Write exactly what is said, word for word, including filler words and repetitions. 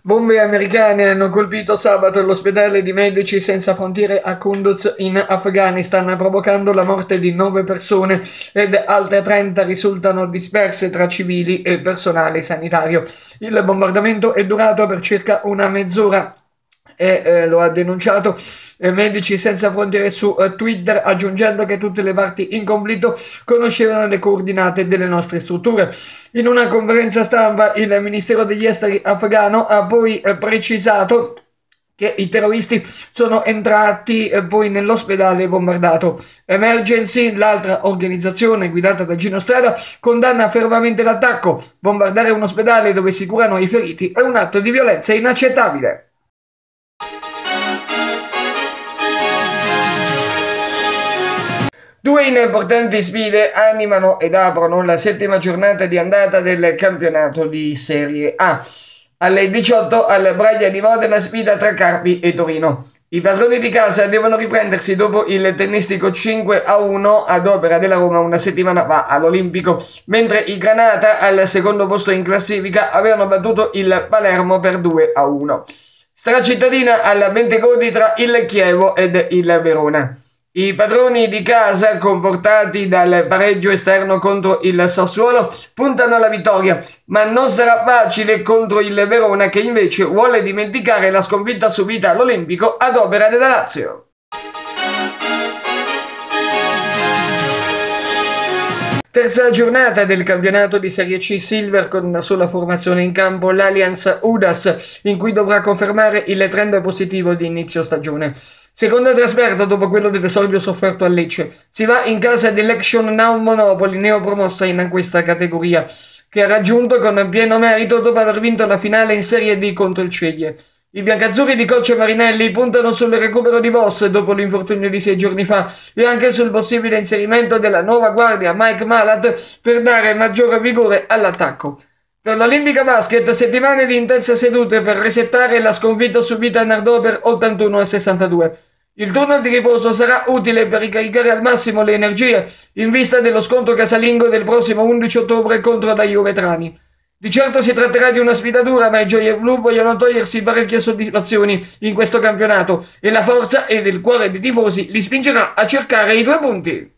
Bombe americane hanno colpito sabato l'ospedale di Medici Senza Frontiere a Kunduz in Afghanistan, provocando la morte di nove persone ed altre trenta risultano disperse tra civili e personale sanitario. Il bombardamento è durato per circa una mezz'ora e eh, lo ha denunciato eh, Medici Senza Frontiere su eh, Twitter, aggiungendo che tutte le parti in conflitto conoscevano le coordinate delle nostre strutture. In una conferenza stampa il Ministero degli Esteri afghano ha poi eh, precisato che i terroristi sono entrati eh, poi nell'ospedale bombardato. Emergency, l'altra organizzazione guidata da Gino Strada, condanna fermamente l'attacco. Bombardare un ospedale dove si curano i feriti è un atto di violenza inaccettabile. Due importanti sfide animano ed aprono la settima giornata di andata del campionato di Serie A. Alle diciotto al Braglia di Modena sfida tra Carpi e Torino. I padroni di casa devono riprendersi dopo il tennistico cinque a uno ad opera della Roma una settimana fa all'Olimpico, mentre i Granata al secondo posto in classifica avevano battuto il Palermo per due a uno. Stracittadina al Bentegodi tra il Chievo ed il Verona. I padroni di casa, confortati dal pareggio esterno contro il Sassuolo, puntano alla vittoria, ma non sarà facile contro il Verona, che invece vuole dimenticare la sconfitta subita all'Olimpico ad opera della Lazio. Terza giornata del campionato di Serie C Silver con una sola formazione in campo, l'Allianz Udas, in cui dovrà confermare il trend positivo di inizio stagione. Seconda trasferta dopo quello dell'esordio sofferto a Lecce. Si va in casa dell'Action Now Monopoli, neopromossa in questa categoria, che ha raggiunto con pieno merito dopo aver vinto la finale in Serie D contro il Ceglie. I biancazzurri di coach Marinelli puntano sul recupero di Boss dopo l'infortunio di sei giorni fa e anche sul possibile inserimento della nuova guardia Mike Malat per dare maggiore vigore all'attacco. Per l'Olimpica Basket, settimane di intense sedute per resettare la sconfitta subita a Nardò per ottantuno a sessantadue. Il turno di riposo sarà utile per ricaricare al massimo le energie in vista dello scontro casalingo del prossimo undici ottobre contro la Juve Trani. Di certo si tratterà di una sfida dura, ma i Gioielli Blu vogliono togliersi parecchie soddisfazioni in questo campionato e la forza ed il cuore dei tifosi li spingerà a cercare i due punti.